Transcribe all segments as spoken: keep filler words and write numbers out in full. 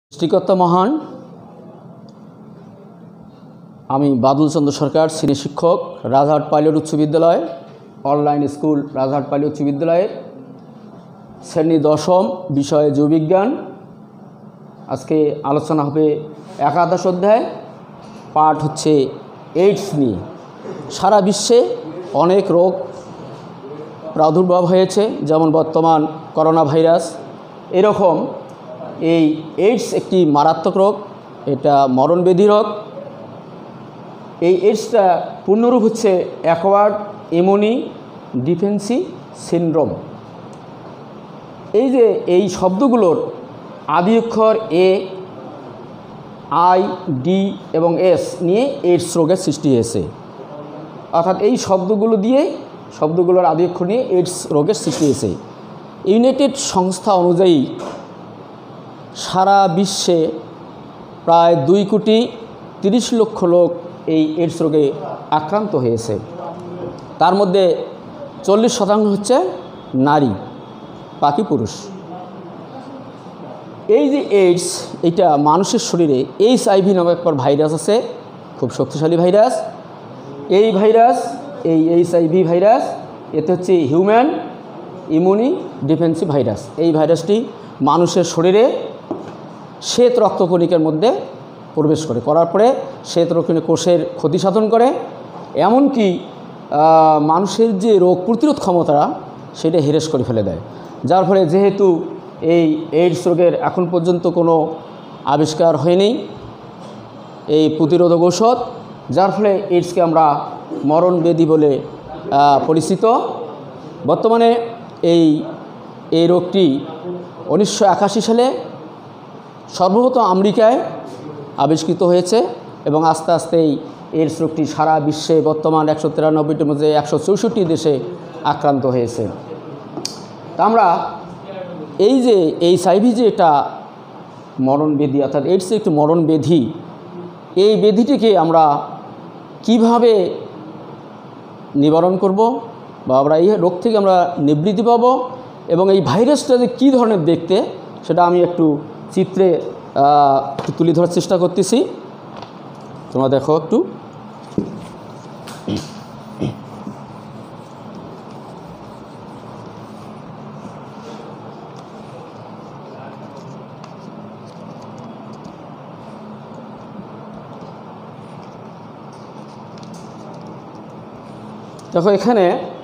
সৃষ্টিকর্তা মহান। আমি বাদল চন্দ্র সরকার, সিনিয়র শিক্ষক, রাজারহাট পাইলট উচ্চ বিদ্যালয়, অনলাইন স্কুল রাজারহাট পাইলট উচ্চ বিদ্যালয়ের শ্রেণী দশম, বিষয় জীববিজ্ঞান। আজকে আলোচনা হবে একাদশ অধ্যায়, পাঠ হচ্ছে এইডস নিয়ে। সারা বিশ্বে অনেক রোগ প্রাদুর্ভাব হয়েছে, যেমন বর্তমান করোনা ভাইরাস। এরকম এই এইডস একটি মারাত্মক রোগ, এটা মরণব্যাধি রোগ। এই এইডসটা পূর্ণরূপ হচ্ছে অ্যাকোয়ার্ড ইমিউনি ডিফেন্সি সিনড্রোম। এই যে এই শব্দগুলোর আদি অক্ষর এ, আই, ডি এবং এস নিয়ে এইডস রোগের সৃষ্টি হয়েছে। অর্থাৎ এই শব্দগুলো দিয়ে শব্দগুলোর আদি অক্ষর নিয়ে এইডস রোগের সৃষ্টি হয়েছে। ইউনাইটেড সংস্থা অনুযায়ী সারা বিশ্বে প্রায় দুই কোটি তিরিশ লক্ষ লোক এই এইডস রোগে আক্রান্ত হয়েছে। তার মধ্যে চল্লিশ শতাংশ হচ্ছে নারী, বাকি পুরুষ। এই যে এইডস, এটা মানুষের শরীরে এইচআইভি নামক একটা ভাইরাস আছে, খুব শক্তিশালী ভাইরাস। এই ভাইরাস, এই এইচআইভি ভাইরাস, এতে হচ্ছে হিউম্যান ইমিউনি ডিফেন্সি ভাইরাস। এই ভাইরাসটি মানুষের শরীরে শ্বেত রক্তকণিকার মধ্যে প্রবেশ করে, করার পরে শ্বেত রক্তকণিকা কোষের ক্ষতি সাধন করে, এমনকি মানুষের যে রোগ প্রতিরোধ ক্ষমতা সেটা হেরেস করে ফেলে দেয়। যার ফলে যেহেতু এই এইডস রোগের এখন পর্যন্ত কোনো আবিষ্কার হয়নি এই প্রতিরোধক ঔষধ, যার ফলে এইডসকে আমরা মরণব্যাধি বলে পরিচিত। বর্তমানে এই এই রোগটি উনিশশো একাশি সালে সর্বপ্রথম আমেরিকায় আবিষ্কৃত হয়েছে এবং আস্তে আস্তে এই এইডস রোগটি সারা বিশ্বে বর্তমান একশো তিরানব্বইটির মধ্যে একশো চৌষট্টি দেশে আক্রান্ত হয়েছে। তা আমরা এই যে এইচআইভি যে এটা মরণব্যাধি, অর্থাৎ এইডস একটি মরণব্যাধি, এই ব্যাধিটিকে আমরা কিভাবে নিবারণ করব বা আমরা এই রোগ থেকে আমরা নিবৃত্তি পাব এবং এই ভাইরাসটা যে কী ধরনের দেখতে, সেটা আমি একটু চিত্রে তুলে ধরার চেষ্টা করতেছি। তোমরা দেখো একটু। দেখো এখানে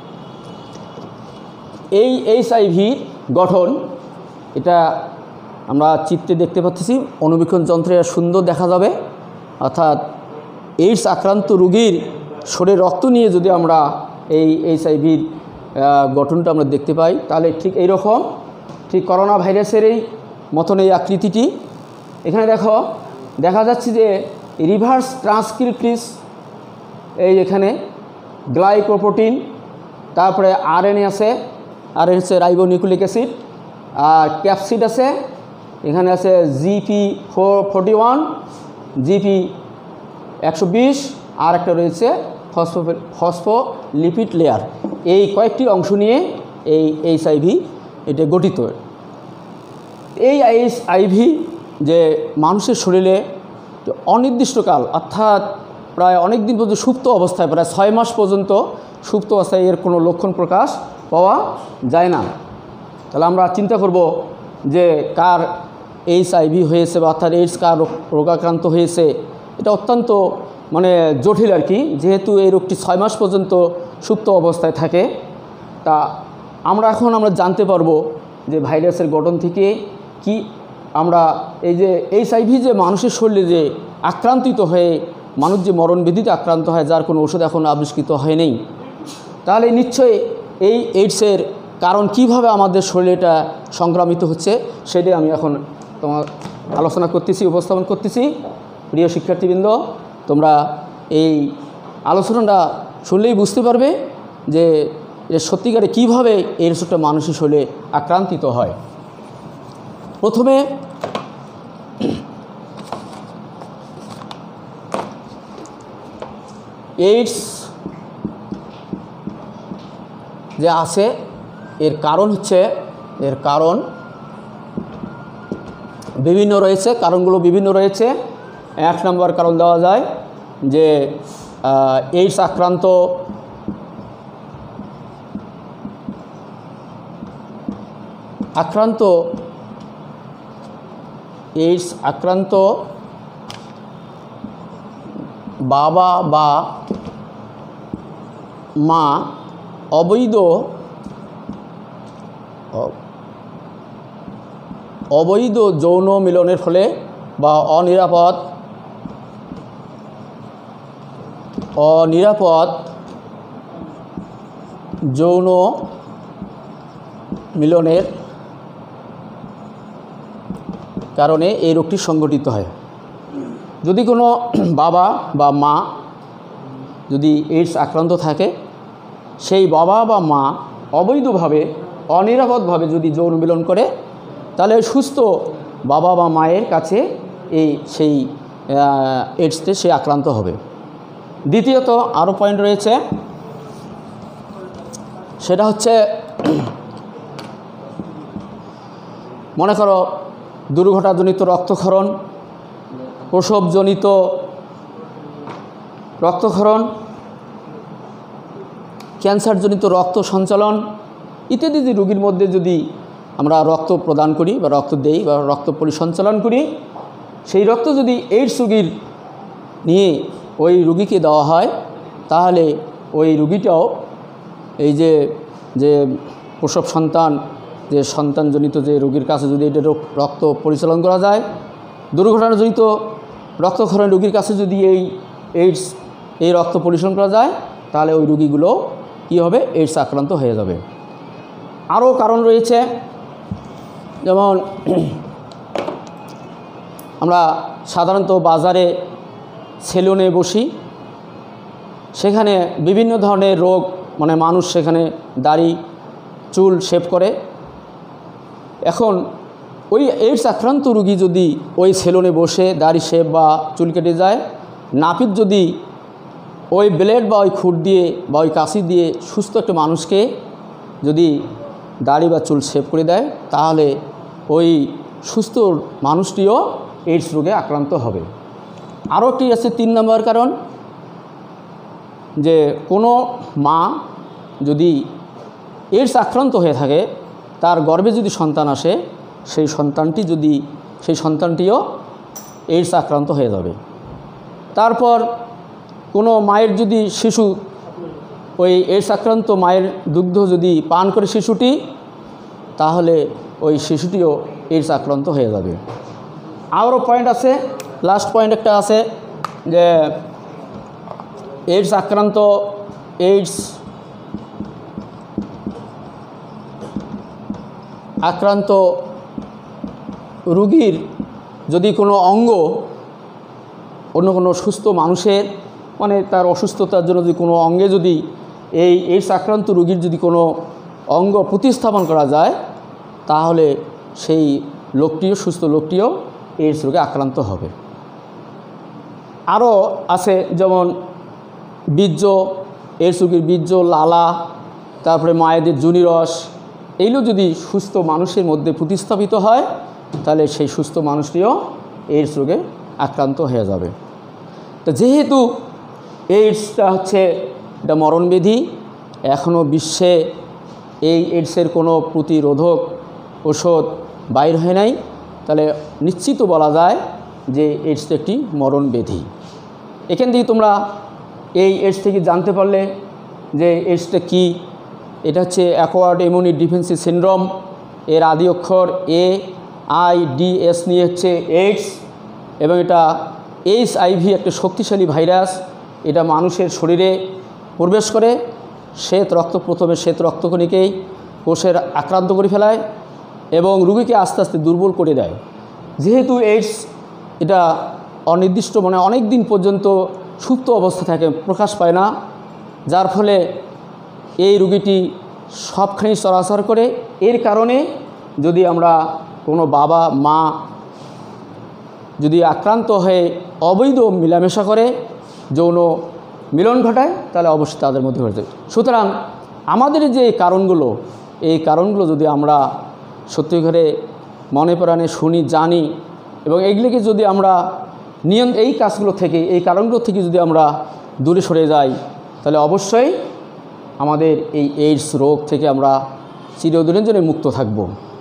এই এইচআইভির গঠন, এটা আমরা চিত্রে দেখতে পাচ্ছি। অনুবীক্ষণ যন্ত্রে সুন্দর দেখা যাবে। অর্থাৎ এইডস আক্রান্ত রোগীর শরীরে রক্ত নিয়ে যদি আমরা এই এইচআইভির গঠনটা আমরা দেখতে পাই, তাহলে ঠিক এই রকম, ঠিক করোনা ভাইরাসের এই মতন এই আকৃতিটি। এখানে দেখো দেখা যাচ্ছে যে রিভার্স ট্রান্সক্রিপ্টেজ, এই এখানে গ্লাইকোপ্রোটিন, তারপরে আরএনএ আছে, আরএনএ হচ্ছে রাইবোনিউক্লিক অ্যাসিড, আর ক্যাপসিড আছে, এখানে আছে GP four forty one, GP একশো বিশ, আর একটা রয়েছে ফসফো ফসফোলিপিড লেয়ার। এই কয়েকটি অংশ নিয়ে এই এইচআইভি এটা গঠিত। এই এইচআইভি যে মানুষের শরীরে অনির্দিষ্টকাল, অর্থাৎ প্রায় অনেক দিন পর্যন্ত সুপ্ত অবস্থায়, প্রায় ছয় মাস পর্যন্ত সুপ্ত অবস্থায় এর কোনো লক্ষণ প্রকাশ পাওয়া যায় না। তাহলে আমরা চিন্তা করব যে কার এইচআইভি হয়েছে বা অর্থাৎ এইডস কার রোগাক্রান্ত হয়েছে, এটা অত্যন্ত মানে জটিল আর কি, যেহেতু এই রোগটি ছয় মাস পর্যন্ত সুপ্ত অবস্থায় থাকে। তা আমরা এখন আমরা জানতে পারবো যে ভাইরাসের গঠন থেকে কি আমরা এই যে এইচআইভি যে মানুষের শরীরে যে আক্রান্তিত হয়ে মানুষ যে মরণব্যাধিতে আক্রান্ত হয়, যার কোনো ওষুধ এখন আবিষ্কৃত হয়নি, তাহলে নিশ্চয়ই এই এইডসের কারণ কিভাবে আমাদের শরীরে এটা সংক্রামিত হচ্ছে সেটাই আমি এখন তোমার আলোচনা করতেছি, উপস্থাপন করতেছি। প্রিয় শিক্ষার্থীবৃন্দ, তোমরা এই আলোচনাটা শুনলেই বুঝতে পারবে যে সত্যিকারে কীভাবে এই ওষুধটা মানুষের শরীরে আক্রান্তিত হয়। প্রথমে এইডস যে আছে, এর কারণ হচ্ছে এর কারণ বিভিন্ন রয়েছে, কারণগুলো বিভিন্ন রয়েছে। এক নম্বর কারণ দেওয়া যায় যে এইডস আক্রান্ত আক্রান্ত এইডস আক্রান্ত বাবা বা মা অবৈধ অবৈধ যৌন মিলনের ফলে বা অনিরাপদ অনিরাপদ যৌন মিলনের কারণে এই রোগটি সংঘটিত হয়। যদি কোনো বাবা বা মা যদি এইডস আক্রান্ত থাকে, সেই বাবা বা মা অবৈধভাবে অনিরাপদভাবে যদি যৌন মিলন করে, তাহলে সুস্থ বাবা বা মায়ের কাছে এই সেই এইডসতে সে আক্রান্ত হবে। দ্বিতীয়ত আরও পয়েন্ট রয়েছে, সেটা হচ্ছে মনে করো দুর্ঘটনাজনিত রক্তক্ষরণ, প্রসবজনিত রক্তক্ষরণ, ক্যান্সারজনিত রক্ত সঞ্চালন ইত্যাদি যদি রোগীর মধ্যে যদি আমরা রক্ত প্রদান করি বা রক্ত দেই বা রক্ত পরিসঞ্চালন করি, সেই রক্ত যদি এইডস রোগীর নিয়ে ওই রোগীকে দেওয়া হয়, তাহলে ওই রোগীটাও এই যে যে প্রসব সন্তান যে সন্তানজনিত যে রোগীর কাছে যদি এটা রক্ত পরিচালন করা যায়, দুর্ঘটনাজনিত রক্তক্ষরণ রোগীর কাছে যদি এই এইডস এই রক্ত পরিচালন করা যায়, তাহলে ওই রোগীগুলো কী হবে, এইডস আক্রান্ত হয়ে যাবে। আরও কারণ রয়েছে, যেমন আমরা সাধারণত বাজারে সেলুনে বসি, সেখানে বিভিন্ন ধরনের রোগ মানে মানুষ সেখানে দাড়ি চুল শেভ করে। এখন ওই এইডস আক্রান্ত রোগী যদি ওই সেলুনে বসে দাড়ি শেভ বা চুল কেটে যায়, নাপিত যদি ওই ব্লেড বা ওই খুঁট দিয়ে বা ওই কাঁচি দিয়ে সুস্থ একটা মানুষকে যদি দাড়ি বা চুল শেভ করে দেয়, তাহলে ওই সুস্থ মানুষটিও এইডস রোগে আক্রান্ত হবে। আরও একটি আছে তিন নম্বর কারণ, যে কোনো মা যদি এইডস আক্রান্ত হয়ে থাকে, তার গর্ভে যদি সন্তান আসে, সেই সন্তানটি যদি সেই সন্তানটিও এইডস আক্রান্ত হয়ে যাবে। তারপর কোনো মায়ের যদি শিশু ওই এইডস আক্রান্ত মায়ের দুগ্ধ যদি পান করে শিশুটি, তাহলে ওই শিশুটিও এইডস আক্রান্ত হয়ে যাবে। আরও পয়েন্ট আছে, লাস্ট পয়েন্ট একটা আছে যে এইডস আক্রান্ত এইডস আক্রান্ত রোগীর যদি কোনো অঙ্গ অন্য কোনো সুস্থ মানুষের মানে তার অসুস্থতার জন্য যদি কোনো অঙ্গে যদি এই এইডস আক্রান্ত রোগীর যদি কোনো অঙ্গ প্রতিস্থাপন করা যায়, তাহলে সেই লোকটিও সুস্থ লোকটিও এইডস রোগে আক্রান্ত হবে। আরও আছে যেমন বীর্য, এইডস রোগীর বীর্য, লালা, তারপরে মায়েদের যোনিরস, এইগুলো যদি সুস্থ মানুষের মধ্যে প্রতিস্থাপিত হয়, তাহলে সেই সুস্থ মানুষটিও এইডস রোগে আক্রান্ত হয়ে যাবে। তো যেহেতু এইডসটা হচ্ছে এটা মরণব্যাধি, এখনও বিশ্বে এই এইডসের কোনো প্রতিরোধক ওষুধ বাইর হয় নাই, তাহলে নিশ্চিত বলা যায় যে এইডসটা একটি মরণব্যাধি। এখান থেকে তোমরা এই এইডস থেকে জানতে পারলে যে এইডসটা কী। এটা হচ্ছে অ্যাকোয়ার্ড ইমিউনি ডিফেন্সি সিনড্রোম, এর আদি অক্ষর এ আই ডি এস নিয়ে হচ্ছে এইডস, এবং এটা এইচ আই ভি একটা শক্তিশালী ভাইরাস। এটা মানুষের শরীরে প্রবেশ করে শ্বেত রক্ত প্রথমে শ্বেত রক্তকণিকেই কোষের আক্রান্ত করে ফেলায় এবং রোগীকে আস্তে আস্তে দুর্বল করে দেয়। যেহেতু এইডস এটা অনির্দিষ্ট মানে অনেক দিন পর্যন্ত সুপ্ত অবস্থা থাকে, প্রকাশ পায় না, যার ফলে এই রোগীটি সবখানেই চলাচল করে। এর কারণে যদি আমরা কোনো বাবা মা যদি আক্রান্ত হয়ে অবৈধ মেলামেশা করে যৌন মিলন ঘটায়, তাহলে অবশ্যই তাদের মধ্যে হয়ে যায়। সুতরাং আমাদের যে কারণগুলো, এই কারণগুলো যদি আমরা সত্যি করে মনে প্রাণে শুনি, জানি, এবং এইগুলিকে যদি আমরা নিয়ম এই কাজগুলো থেকে এই কারণগুলো থেকে যদি আমরা দূরে সরে যাই তাহলে অবশ্যই আমাদের এই এইডস রোগ থেকে আমরা চিরদিনের জন্য মুক্ত থাকব।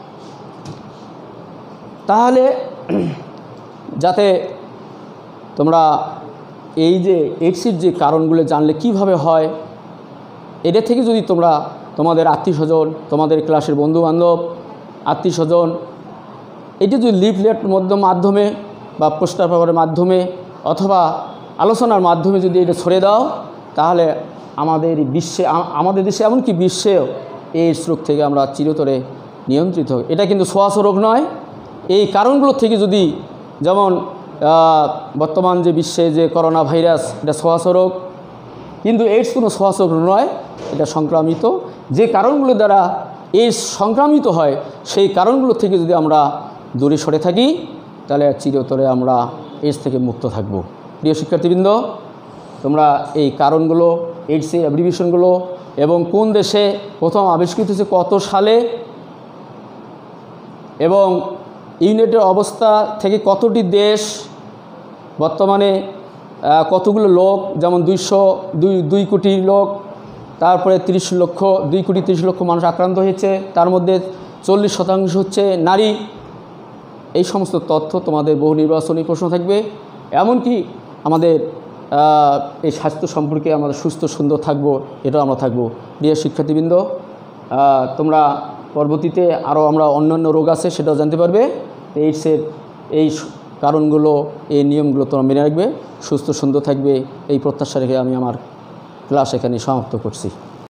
তাহলে যাতে তোমরা এই যে এইডসের যে কারণগুলো জানলে কিভাবে হয়, এটা থেকে যদি তোমরা তোমাদের আত্মীয় স্বজন, তোমাদের ক্লাসের বন্ধুবান্ধব, আত্মীয় স্বজন, এটি যদি লিফলেট মাধ্যমে বা পোস্টার পেপারের মাধ্যমে অথবা আলোচনার মাধ্যমে যদি এটা ছড়িয়ে দাও, তাহলে আমাদের বিশ্বে, আমাদের দেশে এমনকি বিশ্বেও এইডস রোগ থেকে আমরা চিরতরে নিয়ন্ত্রিত হই। এটা কিন্তু ছোঁয়াচে রোগ নয়। এই কারণগুলো থেকে যদি, যেমন বর্তমান যে বিশ্বে যে করোনা ভাইরাস, এটা ছোঁয়াচে রোগ, কিন্তু এইডস কোনো ছোঁয়াচে রোগ নয়, এটা সংক্রামিত। যে কারণগুলো দ্বারা এইডস সংক্রামিত হয় সেই কারণগুলো থেকে যদি আমরা দূরে সরে থাকি তাহলে চিরতরে আমরা এইডস থেকে মুক্ত থাকব। প্রিয় শিক্ষার্থীবৃন্দ, তোমরা এই কারণগুলো, এইডসের অ্যাব্রিভিয়েশনগুলো এবং কোন দেশে প্রথম আবিষ্কৃত হয়েছে, কত সালে, এবং ইউনাইটেড অবস্থা থেকে কতটি দেশ, বর্তমানে কতগুলো লোক, যেমন দুইশো দুই দুই কোটি লোক, তারপরে তিরিশ লক্ষ দুই কোটি তিরিশ লক্ষ মানুষ আক্রান্ত হয়েছে, তার মধ্যে চল্লিশ শতাংশ হচ্ছে নারী। এই সমস্ত তথ্য তোমাদের বহু নির্বাচনী প্রশ্ন থাকবে। এমনকি আমাদের এই স্বাস্থ্য সম্পর্কে আমাদের সুস্থ সুন্দর থাকবো, এটাও আমরা থাকবো। প্রিয় শিক্ষার্থীবৃন্দ, তোমরা পরবর্তীতে আরও আমরা অন্যান্য রোগ আছে সেটাও জানতে পারবে। এইডসের এই কারণগুলো, এই নিয়মগুলো তোমরা মেনে রাখবে, সুস্থ সুন্দর থাকবে, এই প্রত্যাশা রেখে আমি আমার ক্লাস এখানে সমাপ্ত করছি।